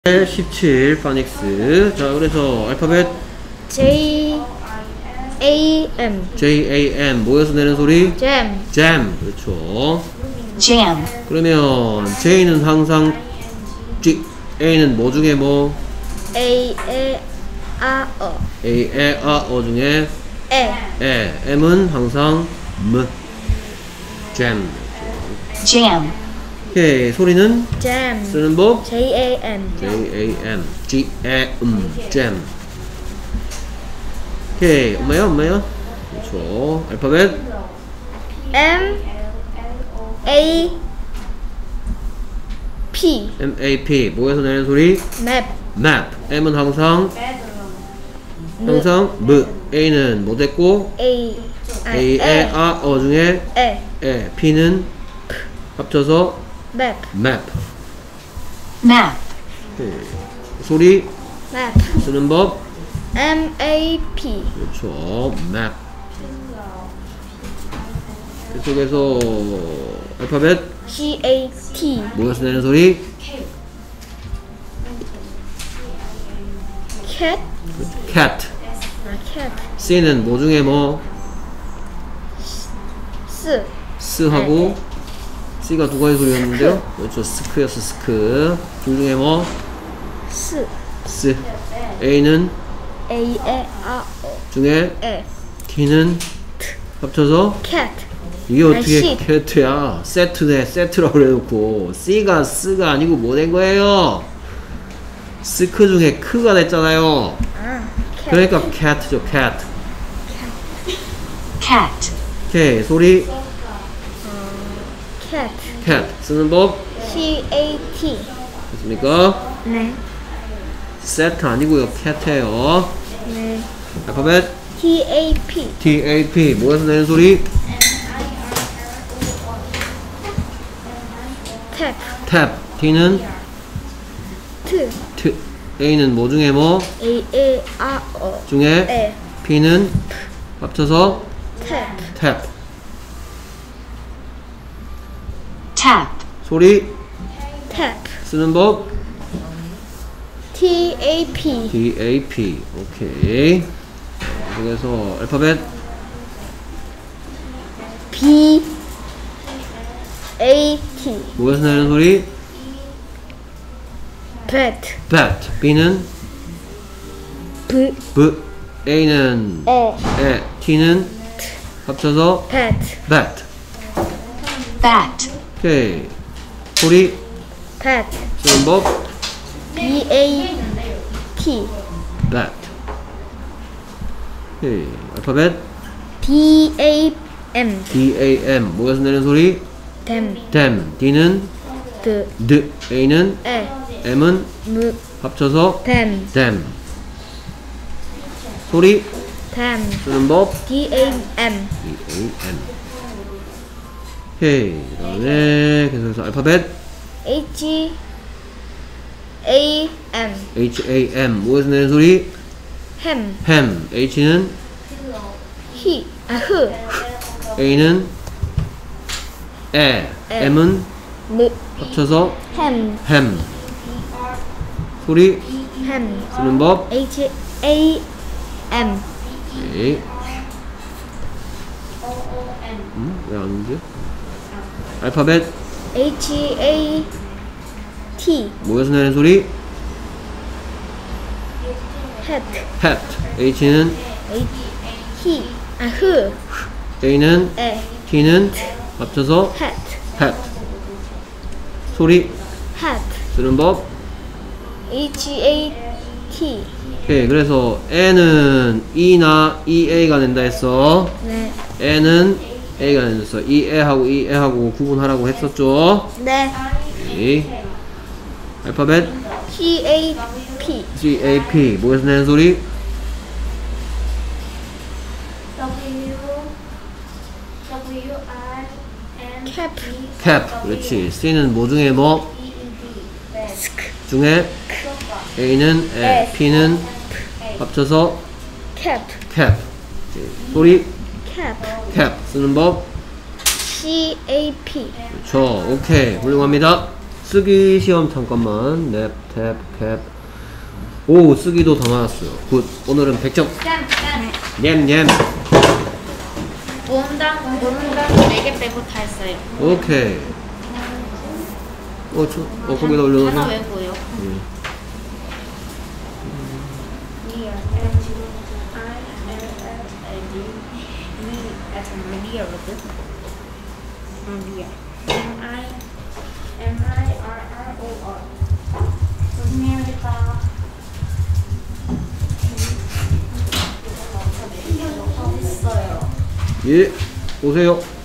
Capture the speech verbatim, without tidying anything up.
십칠 파닉스. 자, 그래서 알파벳 J A M J A M 모여서 내는 소리 Jam jam. 그렇죠. jam, 그러면 J는 항상 G, A는 뭐 중에 뭐? A A A O A, E, A, O 중에 E E. M은 항상 M. jam. jam, 오케이. 소리는 Jam 쓰는 법 J A M J A M G A M jam. 오케이. 엄마야 엄마야. 그렇죠. 알파벳 M A P M A P 모여서 내는 소리 Map map. M은 항상 항상 M. A는 뭐 됐고 A A, E, A, O 중에 E E. P는 합쳐서 Map map. map, 오케이. 소리 Map 쓰는 법 M A P 그렇죠. map. 계속해서 알파벳 C A T 모여서 내는 소리 Cat cat. 아 cat C는 뭐 중에 뭐? S 스하고 C가 두 가지 소리였는데요. 그렇죠. 스크였어. 스크. 둘 중에 뭐? S 스. A는 A A A O 중에 E T는 합쳐서 Cat 이게 어떻게 아, shit. 캣이야? 세트네. 세트라고 그래놓고 C가 스가 아니고 뭐 된 거예요? 스크 중에 크가 됐잖아요. 아 Cat 그러니까 cat죠. cat. cat, 오케이. 소리 Cat cat 쓰는 법 C A T 됐습니까? 네 세트 아니고요. cat예요. 네 알파벳 T A P T A P 모여서 내는 소리 Tap tap. T는 T T. A는 뭐 중에 뭐? A A A O 중에 E P는 합쳐서 Tap tap. tap, 소리 Tap 쓰는 법 T A P D A P. 오케이. 그래서 알파벳 B A T 모여서 내는 소리 Bat bat. B는 B B. A는 E E. T는 합쳐서 Bat bat. bat, 오케이. 소리 Bat 쓰는 법 B A T bat. 오케이. 알파벳 D A M D A M 모여서 내는 소리 Dem damn. D는 D D. A는 E M은 M 합쳐서 Dem damn. 소리 Dem 쓰는 법 D A M D A M. 오케이. 그 다음에 계속해서 알파벳 H A M H A M 모여서 내는 소리 Ham ham. H는 He 아 흐 A는 에. M은 M 합쳐서 Ham ham. 소리 Ham 쓰는 법 H A M 오케이. 음? 왜 안 돼? 알파벳 H A T 모여서 내는 소리 Hat hat. H는 H He 아 흐 A는 E T는 합쳐서 Hat hat. 소리 Hat 쓰는 법 H A T 오케이. 그래서 N은 E나 Ea가 된다 했어. 네 N은 A가 된다. E하고 E하고 구분하라고 했었죠. 네 오케이. 알파벳 C A P C A P 모여서 내는 소리 W W R N Cap cap. 그렇지. C는 뭐 중에 뭐? E E D 중에 A는 에, P는 합쳐서 Cap cap. 오케이. 소리 Cap cap 쓰는 법 C A P 그렇죠. 오케이. 훌륭합니다. 쓰기 시험 잠깐만. 넵, 탭, 캡. 오, 쓰기도 다 맞았어요. 굿. 오늘은 백 점. 짠, 짠. 냠냠. 모음당, 모음당 네 개 빼고 다 했어요. 오케이. 어, 저, 어, 거기다 하나 올려놓으세요. 외고요. 음. Near, M, I, L, L, A, D, E, S, near, near. M, I, M, I, R, R, O, R. 조심해야겠다. 있어요. 예, 오세요.